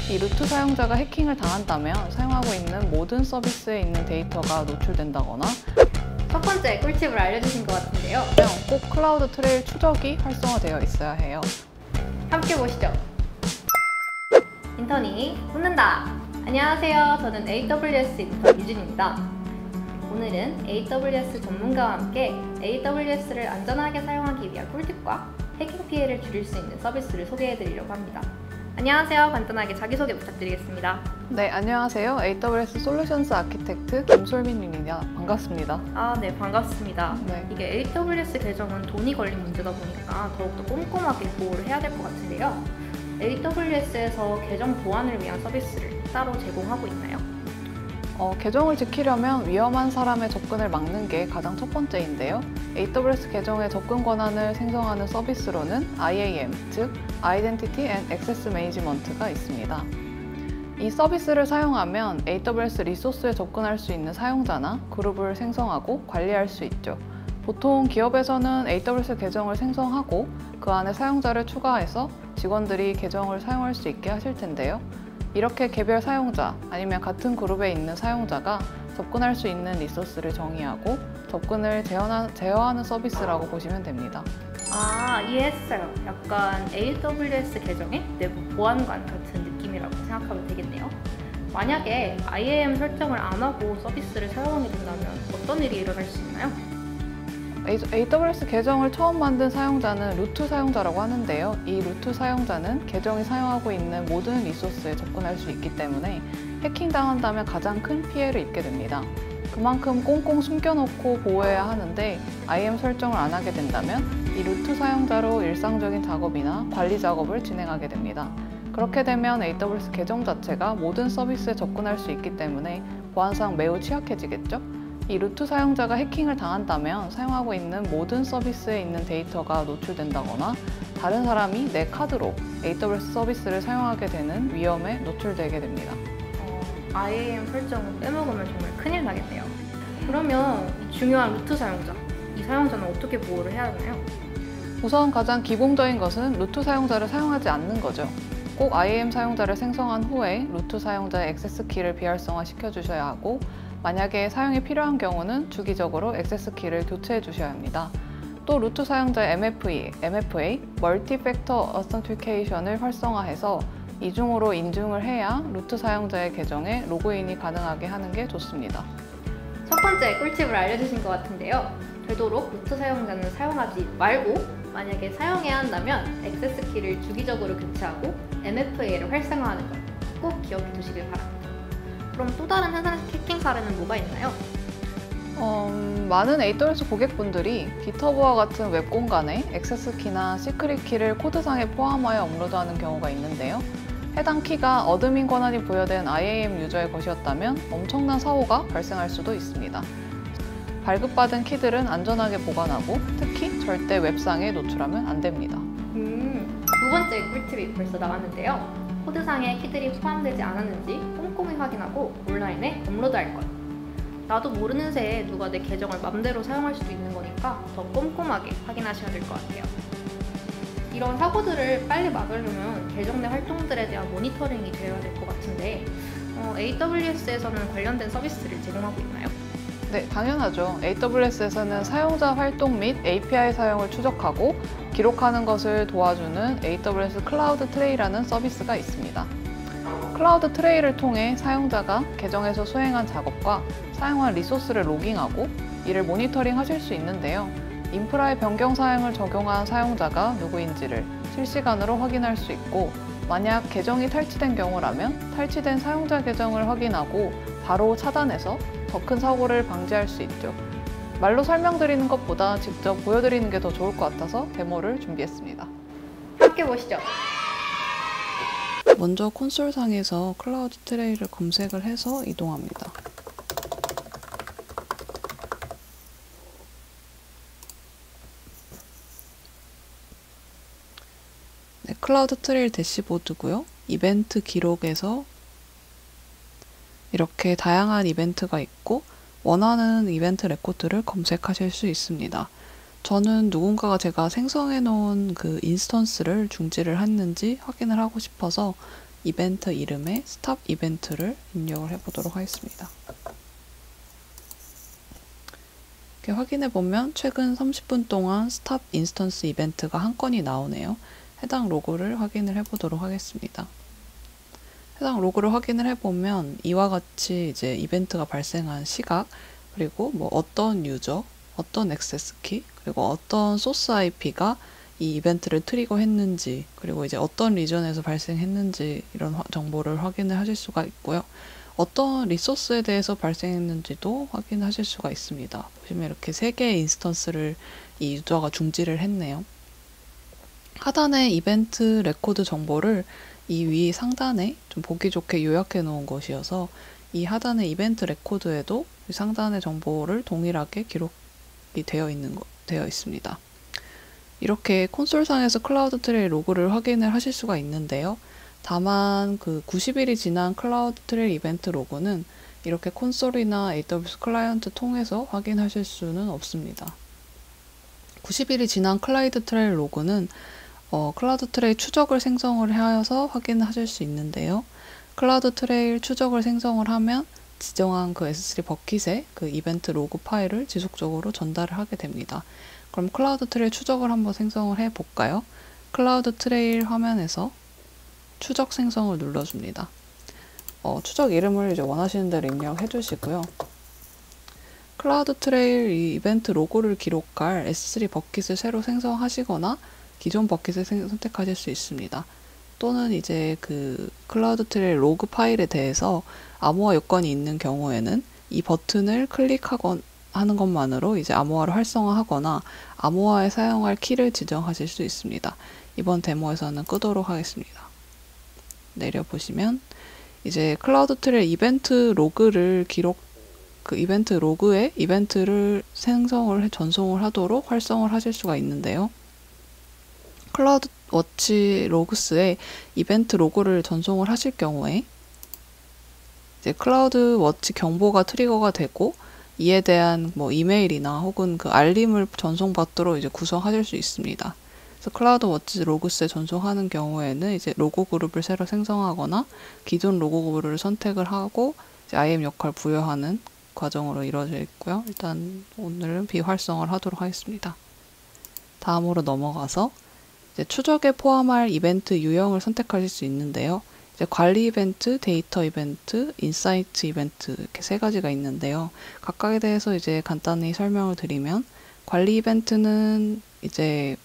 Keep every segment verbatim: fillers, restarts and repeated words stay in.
이 루트 사용자가 해킹을 당한다면 사용하고 있는 모든 서비스에 있는 데이터가 노출된다거나 첫 번째 꿀팁을 알려주신 것 같은데요. 꼭 클라우드 트레일 추적이 활성화되어 있어야 해요. 함께 보시죠. 인턴이 웃는다. 안녕하세요. 저는 에이더블유에스 인턴 유진입니다. 오늘은 에이더블유에스 전문가와 함께 에이더블유에스를 안전하게 사용하기 위한 꿀팁과 해킹 피해를 줄일 수 있는 서비스를 소개해드리려고 합니다. 안녕하세요. 간단하게 자기소개 부탁드리겠습니다. 네, 안녕하세요. 에이더블유에스 솔루션스 아키텍트 김솔민입니다. 반갑습니다. 아, 네, 반갑습니다. 네. 이게 에이더블유에스 계정은 돈이 걸린 문제다 보니까 더욱더 꼼꼼하게 보호를 해야 될 것 같은데요. 에이더블유에스에서 계정 보안을 위한 서비스를 따로 제공하고 있나요? 어, 계정을 지키려면 위험한 사람의 접근을 막는 게 가장 첫 번째인데요. 에이더블유에스 계정의 접근 권한을 생성하는 서비스로는 아이에이엠, 즉 Identity and Access Management가 있습니다. 이 서비스를 사용하면 에이더블유에스 리소스에 접근할 수 있는 사용자나 그룹을 생성하고 관리할 수 있죠. 보통 기업에서는 에이더블유에스 계정을 생성하고 그 안에 사용자를 추가해서 직원들이 계정을 사용할 수 있게 하실 텐데요. 이렇게 개별 사용자 아니면 같은 그룹에 있는 사용자가 접근할 수 있는 리소스를 정의하고 접근을 제어하, 제어하는 서비스라고 보시면 됩니다. 아, 이해했어요. 약간 에이더블유에스 계정의 내부 보안관 같은 느낌이라고 생각하면 되겠네요. 만약에 아이에이엠 설정을 안 하고 서비스를 사용하게 된다면 어떤 일이 일어날 수 있나요? 에이더블유에스 계정을 처음 만든 사용자는 루트 사용자라고 하는데요. 이 루트 사용자는 계정이 사용하고 있는 모든 리소스에 접근할 수 있기 때문에 해킹당한다면 가장 큰 피해를 입게 됩니다. 그만큼 꽁꽁 숨겨놓고 보호해야 하는데 아이에이엠 설정을 안 하게 된다면 이 루트 사용자로 일상적인 작업이나 관리 작업을 진행하게 됩니다. 그렇게 되면 에이더블유에스 계정 자체가 모든 서비스에 접근할 수 있기 때문에 보안상 매우 취약해지겠죠? 이 루트 사용자가 해킹을 당한다면 사용하고 있는 모든 서비스에 있는 데이터가 노출된다거나 다른 사람이 내 카드로 에이더블유에스 서비스를 사용하게 되는 위험에 노출되게 됩니다. 어, 아이에이엠 설정을 빼먹으면 정말 큰일 나겠네요. 그러면 이 중요한 루트 사용자, 이 사용자는 어떻게 보호를 해야 하나요? 우선 가장 기본적인 것은 루트 사용자를 사용하지 않는 거죠. 꼭 아이에이엠 사용자를 생성한 후에 루트 사용자의 액세스 키를 비활성화 시켜주셔야 하고 만약에 사용이 필요한 경우는 주기적으로 액세스 키를 교체해 주셔야 합니다. 또 루트 사용자의 엠에프이, 엠에프에이, 멀티팩터 어센티케이션을 활성화해서 이중으로 인증을 해야 루트 사용자의 계정에 로그인이 가능하게 하는 게 좋습니다. 첫 번째 꿀팁을 알려주신 것 같은데요. 되도록 루트 사용자는 사용하지 말고 만약에 사용해야 한다면 액세스 키를 주기적으로 교체하고 엠에프에이를 활성화하는 것 꼭 기억해 두시길 바랍니다. 그럼 또 다른 해킹 사례는 뭐가 있나요? 음, 많은 에이더블유에스 고객분들이 깃허브와 같은 웹 공간에 액세스 키나 시크릿 키를 코드상에 포함하여 업로드하는 경우가 있는데요. 해당 키가 어드민 권한이 부여된 아이에이엠 유저의 것이었다면 엄청난 사고가 발생할 수도 있습니다. 발급받은 키들은 안전하게 보관하고 특히 절대 웹상에 노출하면 안 됩니다. 음, 두 번째 꿀팁이 벌써 나왔는데요. 코드상에 키들이 포함되지 않았는지 꼼꼼히 확인하고 온라인에 업로드할 것. 나도 모르는 새에 누가 내 계정을 맘대로 사용할 수도 있는 거니까 더 꼼꼼하게 확인하셔야 될 것 같아요. 이런 사고들을 빨리 막으려면 계정 내 활동들에 대한 모니터링이 되어야 될 것 같은데 어, 에이더블유에스에서는 관련된 서비스를 제공하고 있나요? 네, 당연하죠. 에이더블유에스에서는 사용자 활동 및 에이피아이 사용을 추적하고 기록하는 것을 도와주는 에이더블유에스 클라우드 트레이라는 서비스가 있습니다. 클라우드 트레이를 통해 사용자가 계정에서 수행한 작업과 사용한 리소스를 로깅하고 이를 모니터링 하실 수 있는데요. 인프라의 변경 사양을 적용한 사용자가 누구인지를 실시간으로 확인할 수 있고 만약 계정이 탈취된 경우라면 탈취된 사용자 계정을 확인하고 바로 차단해서 더 큰 사고를 방지할 수 있죠. 말로 설명드리는 것보다 직접 보여드리는 게 더 좋을 것 같아서 데모를 준비했습니다. 함께 보시죠. 먼저 콘솔상에서 클라우드 트레이를 검색을 해서 이동합니다. 네, 클라우드 트레일 대시보드고요. 이벤트 기록에서 이렇게 다양한 이벤트가 있고 원하는 이벤트 레코드를 검색하실 수 있습니다. 저는 누군가가 제가 생성해 놓은 그 인스턴스를 중지를 했는지 확인을 하고 싶어서 이벤트 이름에 스탑 이벤트를 입력을 해보도록 하겠습니다. 이렇게 확인해보면 최근 삼십 분 동안 스탑 인스턴스 이벤트가 한 건이 나오네요. 해당 로그를 확인을 해보도록 하겠습니다. 해당 로그를 확인을 해보면 이와 같이 이제 이벤트가 발생한 시각, 그리고 뭐 어떤 유저, 어떤 액세스 키, 그리고 어떤 소스 아이피가 이 이벤트를 트리거 했는지, 그리고 이제 어떤 리전에서 발생했는지 이런 정보를 확인을 하실 수가 있고요. 어떤 리소스에 대해서 발생했는지도 확인하실 수가 있습니다. 보시면 이렇게 세 개의 인스턴스를 이 유저가 중지를 했네요. 하단의 이벤트 레코드 정보를 이 위 상단에 좀 보기 좋게 요약해 놓은 것이어서 이 하단의 이벤트 레코드에도 상단의 정보를 동일하게 기록이 되어 있는 거, 되어 있습니다. 이렇게 콘솔상에서 클라우드 트레일 로그를 확인을 하실 수가 있는데요. 다만 그 구십 일이 지난 클라우드 트레일 이벤트 로그는 이렇게 콘솔이나 에이더블유에스 클라이언트 통해서 확인하실 수는 없습니다. 구십 일이 지난 클라우드 트레일 로그는 어, 클라우드 트레일 추적을 생성을 하여서 확인하실 수 있는데요. 클라우드 트레일 추적을 생성을 하면 지정한 그 에스 쓰리 버킷에 그 이벤트 로그 파일을 지속적으로 전달을 하게 됩니다. 그럼 클라우드 트레일 추적을 한번 생성을 해 볼까요? 클라우드 트레일 화면에서 추적 생성을 눌러줍니다. 어, 추적 이름을 이제 원하시는 대로 입력해 주시고요. 클라우드 트레일 이 이벤트 로고를 기록할 에스 쓰리 버킷을 새로 생성하시거나 기존 버킷을 생, 선택하실 수 있습니다. 또는 이제 그 클라우드 트레일 로그 파일에 대해서 암호화 요건이 있는 경우에는 이 버튼을 클릭하건 하는 것만으로 이제 암호화를 활성화하거나 암호화에 사용할 키를 지정하실 수 있습니다. 이번 데모에서는 끄도록 하겠습니다. 내려보시면 이제 클라우드 트레일 이벤트 로그를 기록 그 이벤트 로그에 이벤트를 생성을 해 전송을 하도록 활성을 하실 수가 있는데요. 클라우드 워치 로그스에 이벤트 로그를 전송을 하실 경우에 이제 클라우드 워치 경보가 트리거가 되고 이에 대한 뭐 이메일이나 혹은 그 알림을 전송받도록 이제 구성하실 수 있습니다. 그래서 클라우드 워치 로그스에 전송하는 경우에는 이제 로고 그룹을 새로 생성하거나 기존 로고 그룹을 선택을 하고 이제 아이엠 역할 부여하는 과정으로 이루어져 있고요. 일단 오늘은 비활성화를 하도록 하겠습니다. 다음으로 넘어가서 이제 추적에 포함할 이벤트 유형을 선택하실 수 있는데요. 이제 관리 이벤트, 데이터 이벤트, 인사이트 이벤트 이렇게 세 가지가 있는데요. 각각에 대해서 이제 간단히 설명을 드리면 관리 이벤트는 이제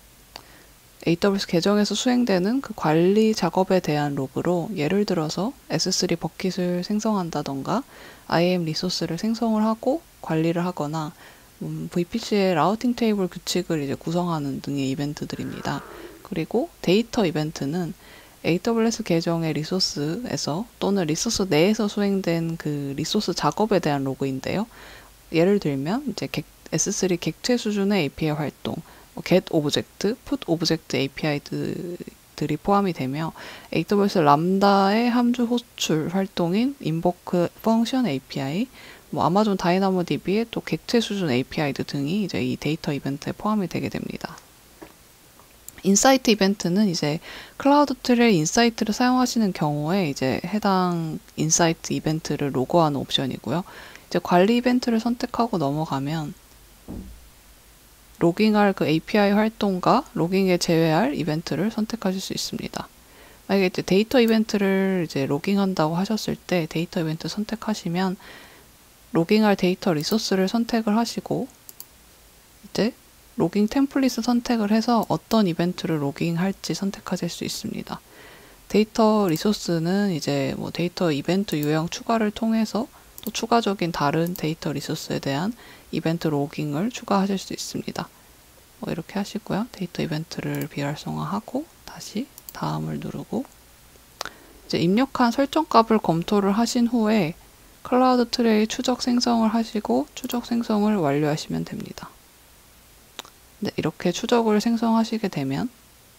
에이더블유에스 계정에서 수행되는 그 관리 작업에 대한 로그로 예를 들어서 에스 쓰리 버킷을 생성한다던가 아이엠 리소스를 생성을 하고 관리를 하거나 음, 브이피씨의 라우팅 테이블 규칙을 이제 구성하는 등의 이벤트들입니다. 그리고 데이터 이벤트는 에이더블유에스 계정의 리소스에서 또는 리소스 내에서 수행된 그 리소스 작업에 대한 로그인데요. 예를 들면 이제 에스 쓰리 객체 수준의 에이피아이 활동, get 오브젝트, put 오브젝트 에이피아이들이 포함이 되며 에이더블유에스 람다의 함수 호출 활동인 invoke function 에이피아이, 뭐 아마존 다이나모디비의 또 객체 수준 에이피아이들 등이 이제 이 데이터 이벤트에 포함이 되게 됩니다. 인사이트 이벤트는 이제 클라우드 트레일 인사이트를 사용하시는 경우에 이제 해당 인사이트 이벤트를 로그하는 옵션이고요. 이제 관리 이벤트를 선택하고 넘어가면 로깅할 그 에이피아이 활동과 로깅에 제외할 이벤트를 선택하실 수 있습니다. 만약에 이제 데이터 이벤트를 이제 로깅한다고 하셨을 때 데이터 이벤트 선택하시면 로깅할 데이터 리소스를 선택을 하시고 이제 로깅 템플릿을 선택을 해서 어떤 이벤트를 로깅할지 선택하실 수 있습니다. 데이터 리소스는 이제 뭐 데이터 이벤트 유형 추가를 통해서 또 추가적인 다른 데이터 리소스에 대한 이벤트 로깅을 추가하실 수 있습니다. 뭐 이렇게 하시고요. 데이터 이벤트를 비활성화하고 다시 다음을 누르고 이제 입력한 설정 값을 검토를 하신 후에 클라우드 트레이 추적 생성을 하시고 추적 생성을 완료하시면 됩니다. 네, 이렇게 추적을 생성하시게 되면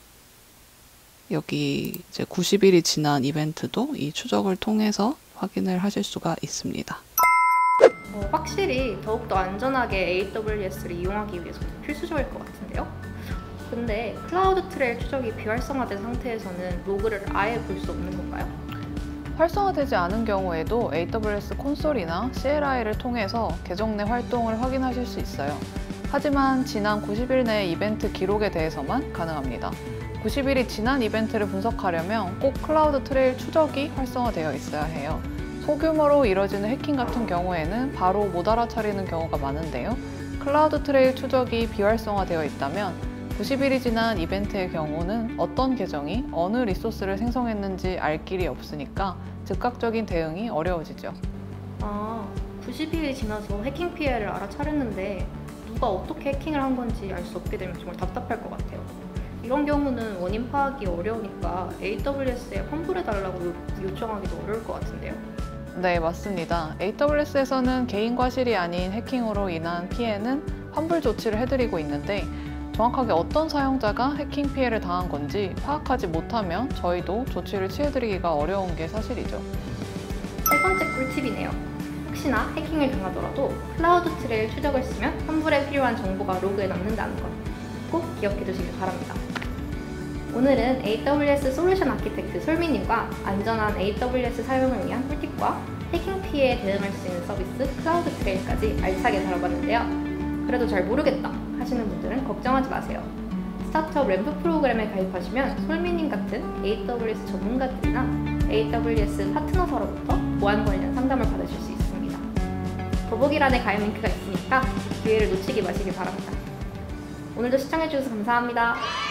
여기 이제 구십 일이 지난 이벤트도 이 추적을 통해서 확인을 하실 수가 있습니다. 어, 확실히 더욱더 안전하게 에이더블유에스를 이용하기 위해서는 필수적일 것 같은데요. 근데 클라우드 트레일 추적이 비활성화된 상태에서는 로그를 아예 볼 수 없는 건가요? 활성화되지 않은 경우에도 에이더블유에스 콘솔이나 씨엘아이를 통해서 계정 내 활동을 확인하실 수 있어요. 하지만 지난 구십 일 내 이벤트 기록에 대해서만 가능합니다. 구십 일이 지난 이벤트를 분석하려면 꼭 클라우드 트레일 추적이 활성화되어 있어야 해요. 소규모로 이뤄지는 해킹 같은 경우에는 바로 못 알아차리는 경우가 많은데요. 클라우드 트레일 추적이 비활성화되어 있다면 구십 일이 지난 이벤트의 경우는 어떤 계정이 어느 리소스를 생성했는지 알 길이 없으니까 즉각적인 대응이 어려워지죠. 아, 구십 일이 지나서 해킹 피해를 알아차렸는데 누가 어떻게 해킹을 한 건지 알 수 없게 되면 정말 답답할 것 같아요. 이런 경우는 원인 파악이 어려우니까 에이더블유에스에 환불해달라고 요- 요청하기도 어려울 것 같은데요. 네, 맞습니다. 에이더블유에스에서는 개인 과실이 아닌 해킹으로 인한 피해는 환불 조치를 해드리고 있는데 정확하게 어떤 사용자가 해킹 피해를 당한 건지 파악하지 못하면 저희도 조치를 취해드리기가 어려운 게 사실이죠. 세 번째 꿀팁이네요. 혹시나 해킹을 당하더라도 클라우드 트레일 추적을 쓰면 환불에 필요한 정보가 로그에 남는다는 것 꼭 기억해 주시길 바랍니다. 오늘은 에이더블유에스 솔루션 아키텍트 솔미님과 안전한 에이더블유에스 사용을 위한 꿀팁과 해킹 피해에 대응할 수 있는 서비스 클라우드 트레일까지 알차게 다뤄봤는데요. 그래도 잘 모르겠다 하시는 분들은 걱정하지 마세요. 스타트업 램프 프로그램에 가입하시면 솔미님 같은 에이더블유에스 전문가들이나 에이더블유에스 파트너사로부터 보안 관련 상담을 받으실 수 있습니다. 더보기란에 가입 링크가 있으니까 기회를 놓치지 마시길 바랍니다. 오늘도 시청해주셔서 감사합니다.